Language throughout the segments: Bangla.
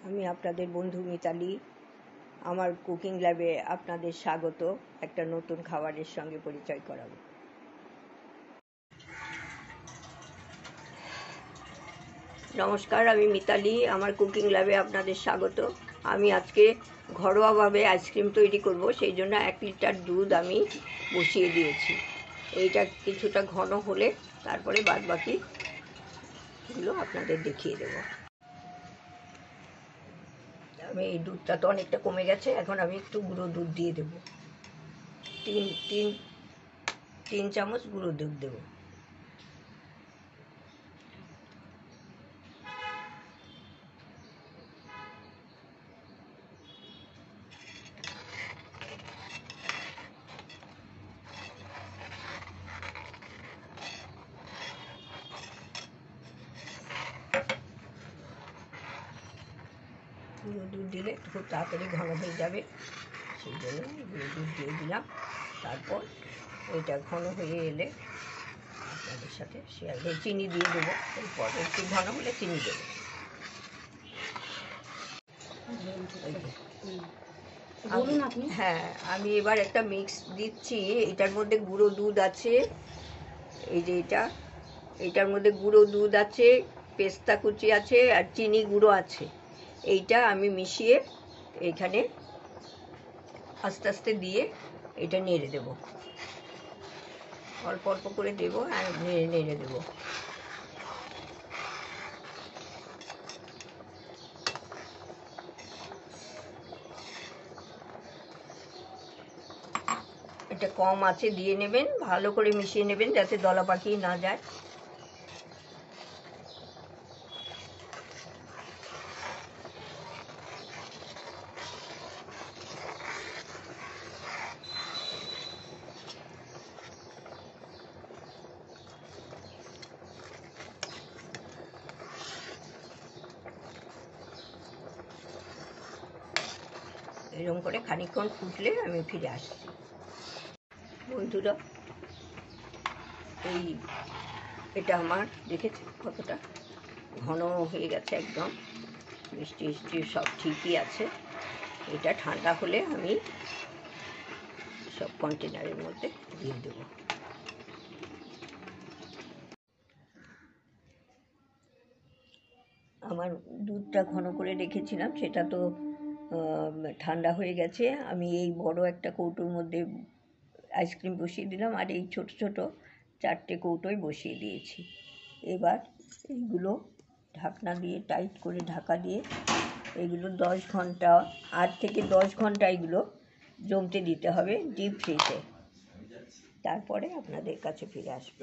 আমি আপনাদের বন্ধু মিতালি। আমার কুকিং ল্যাবে আপনাদের স্বাগত। একটা নতুন খাবারের সঙ্গে পরিচয় করাবো। নমস্কার, আমি মিতালি। আমার কুকিং ল্যাবে আপনাদের স্বাগত। আমি আজকে ঘরোয়াভাবে আইসক্রিম তৈরি করব, সেই জন্য 1 লিটার দুধ আমি বসিয়ে দিয়েছি। এইটা কিছুটা ঘন হলে তারপরে বাদবাকিগুলো আপনাদের দেখিয়ে দেবো। আমি এই দুধটা তো অনেকটা কমে গেছে, এখন আমি একটু গুঁড়ো দুধ দিয়ে দেবো। তিন চামচ গুঁড়ো দুধ দেবো। গুঁড়ো দুধ দিলে খুব তাড়াতাড়ি ঘন হয়ে যাবে, সেই জন্য গুঁড়ো দুধ দিয়ে দিলাম। তারপর এটা ঘন হয়ে এলে আপনাদের সাথে শেয়ার করে চিনি দিয়ে দেবো। এরপর একটু ঘন হলে চিনি দেবো। হ্যাঁ, আমি এবার একটা মিক্স দিচ্ছি। এটার মধ্যে গুঁড়ো দুধ আছে, এই যে এটার মধ্যে গুঁড়ো দুধ আছে, পেস্তা কুচি আছে আর চিনি গুঁড়ো আছে। এইটা আমি মিশিয়ে এখানে আস্তে আস্তে দিয়ে এটা নেড়ে দেব। অল্প অল্প করে দেব আর নেড়ে দেব। এটা কম আছে দিয়ে নেবেন, ভালো করে মিশিয়ে নেবেন যাতে দলা পাকিয়ে না যায়। এরকম করে খানিকক্ষণ ফুটলে আমি ফিরে আসছি। বন্ধুরা, এটা আমার দেখেছি কতটা ঘন হয়ে গেছে, একদম মিষ্টি মিষ্টি সব ঠিকই আছে। এটা ঠান্ডা হলে আমি সব কন্টেনারের মধ্যে দিয়ে দেবো। আমার দুধটা ঘন করে রেখেছিলাম, সেটা তো ঠান্ডা হয়ে গেছে। আমি এই বড় একটা কৌটোর মধ্যে আইসক্রিম বসিয়ে দিলাম আর এই ছোট ছোট 4টে কৌটোয় বসিয়ে দিয়েছি। এবার এইগুলো ঢাকনা দিয়ে টাইট করে ঢাকা দিয়ে এগুলো 10 ঘন্টা, 8 থেকে 10 ঘন্টা এগুলো জমতে দিতে হবে ডিপ ফ্রিজে। তারপরে আপনাদের কাছে ফিরে আসবে।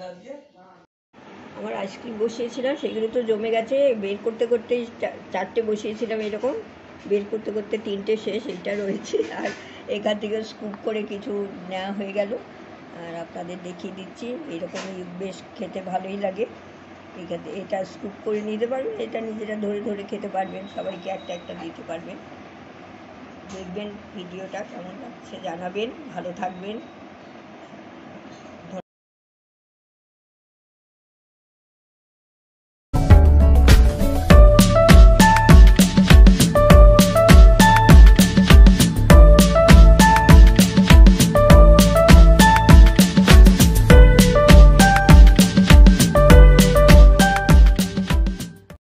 আমার আইসক্রিম বসিয়েছিলাম, সেগুলো তো জমে গেছে। বের করতে করতে 4টে বসিয়েছিলাম এরকম, বের করতে করতে 3টে শেষ, এটা রয়েছে। আর এখান থেকে স্কুপ করে কিছু নেওয়া হয়ে গেল। আর আপনাদের দেখিয়ে দিচ্ছি, এরকমই বেশ খেতে ভালোই লাগে। এটা স্কুপ করে নিতে পারবেন, এটা নিজেরা ধরে ধরে খেতে পারবেন, সবাইকে একটা একটা দিতে পারবেন। দেখবেন ভিডিওটা কেমন লাগছে জানাবেন। ভালো থাকবেন।